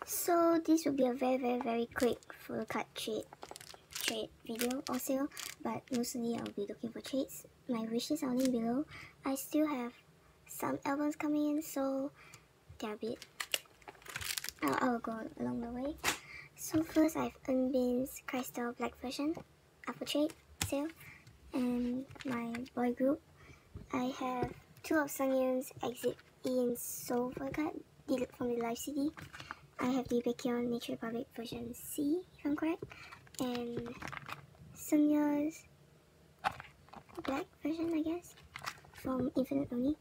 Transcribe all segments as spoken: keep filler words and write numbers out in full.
So this will be a very very very quick full card trade trade video or sale, but mostly I'll be looking for trades. My wishes are linked below. I still have some albums coming in, so they're a bit I'll, I'll go along the way. So first I have Eunbin's Crystal Black version up for trade sale, and my boy group. I have two of Sungyun's Exit in Soul for a card from the live C D. I have the Baekhyun Nature Republic version C, if I'm correct, and Sunya's black version, I guess, from Infinite Only.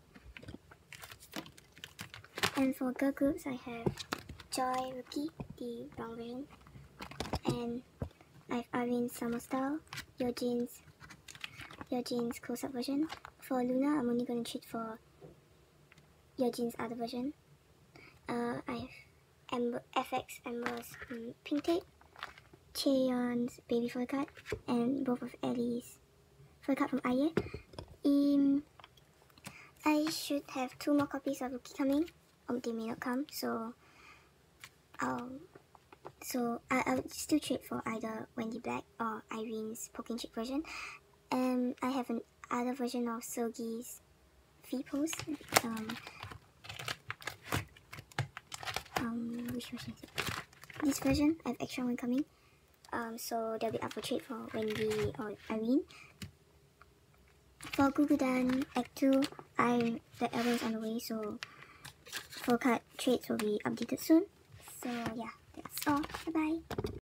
And for girl groups, I have Joy Rookie, the brown version, and I have Arvin's Summer Style, Yeojin's Yeojin's close-up version. For Luna, I'm only going to treat for Yeojin's other version. Uh, I have Amber, F X Amber's um, Pink Tape, Chaeyeon's Baby for the card, and both of Ellie's for the card from Aye. Um, I should have two more copies of Rookie coming. Um, they may not come, so I'll so I, I'll still trade for either Wendy Black or Irene's Poking Chick version. Um, I have an other version of Seulgi's V pose. Um, um, which version is it? This version, I have extra one coming. Um, so they'll be up for trade for Wendy or Irene. For Gugudan Act two, I the album is on the way, so full card trades will be updated soon. So yeah, that's all. Bye bye.